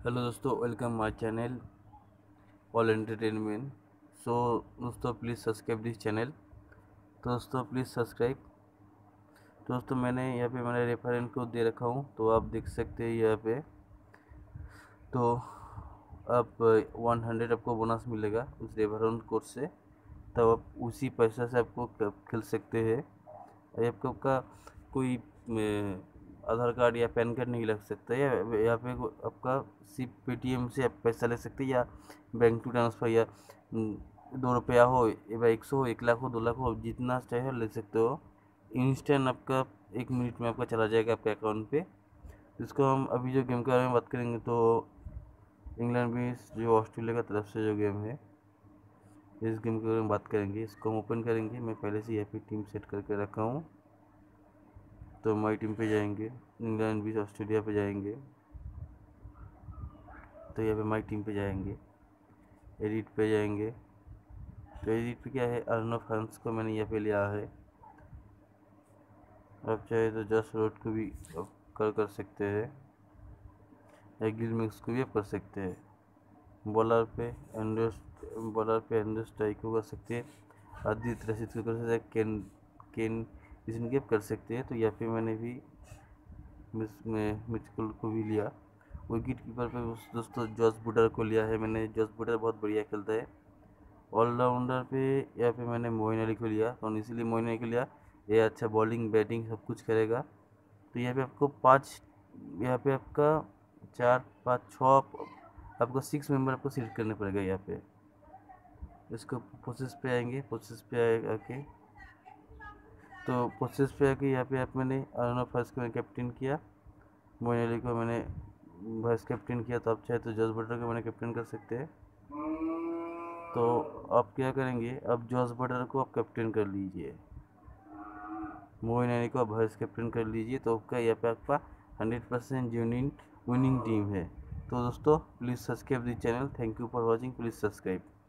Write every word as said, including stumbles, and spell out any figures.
Hello दोस्तों, welcome my channel all entertainment. So दोस्तों, please subscribe this channel. तो दोस्तों प्लीज़ सब्सक्राइब। तो दोस्तों मैंने यहाँ पे मैंने रेफरेंस कोड दे रखा हूँ, तो आप देख सकते हैं यहाँ पे। तो आप वन हंड्रेड आपको बोनस मिलेगा उस रेफरेंस कोड से, तब आप उसी पैसा से आपको क- खेल सकते हैं। आपको आपका कोई अ, आधार कार्ड या पैन कार्ड नहीं लग सकता, या यहाँ पे को- आपका सिर्फ पेटीएम से आप पैसा ले सकते हैं, या बैंक टू ट्रांसफ़र, या अम, दो रुपया हो या एक सौ हो, एक लाख हो, दो लाख हो, जितना चाहे ले सकते हो। इंस्टेंट आपका एक मिनट में आपका चला जाएगा आपके अकाउंट पे। इसको हम अभी जो गेम के बारे में बात करेंगे, तो इंग्लैंड भी जो ऑस्ट्रेलिया का तरफ से जो गेम है, इस गेम के बारे में बात करेंगे। इसको हम ओपन करेंगे। मैं पहले से यहाँ पे टीम सेट करके रखा हूँ। तो माई टीम पे जाएंगे, इंग्लैंड भी ऑस्ट्रेलिया पे जाएंगे। तो यहाँ पे माई टीम पे जाएंगे, एडिट पे जाएंगे। तो एडिट पे क्या है, अर्नो फंड्स को मैंने यहाँ पे लिया है। आप चाहे तो जस्ट रोड को भी आप कर कर सकते हैं, या गिल मिक्स को भी आप कर सकते हैं। बॉलर पे एंडो बॉलर पे एंडो स्ट्राइक को कर सकते हैं, आदित्य रशीद को कर सकते हैं, केन केन इसमें भी आप कर सकते हैं। तो यहाँ पे मैंने भी मिस में मिचकुल को भी लिया। विकेट कीपर पे उस- दोस्तों जॉस बुडर को लिया है मैंने। जॉस बुडर बहुत बढ़िया खेलता है। ऑलराउंडर पे यहाँ पे मैंने मोइन अली को लिया, तो इसीलिए मोइन अली को लिया। ये अच्छा बॉलिंग बैटिंग सब कुछ करेगा। तो यहाँ पे आपको पाँच, यहाँ पे आपका चार पाँच छः आप- आपको सिक्स मेंबर आपको सिलेक्ट करने पड़ेगा यहाँ पे। इसको प्रोसेस पे आएंगे, प्रोसेस पे आए आके तो प्रोसेस पे आके यहाँ पे आप मैंने अरुणा फर्स्ट को कैप्टन किया, मोइन अली को मैंने वाइस कैप्टन किया। तो आप चाहे तो जॉस बटलर को मैंने कैप्टन कर सकते हैं। तो आप क्या करेंगे, अब जॉस बटलर को आप कैप्टन कर लीजिए, मोइन अली को आप वाइस कैप्टन कर लीजिए। तो आपका यहाँ पे आपका hundred percent genuine winning team है। तो दोस्तों please subscribe the channel. Thank you for watching. Please subscribe.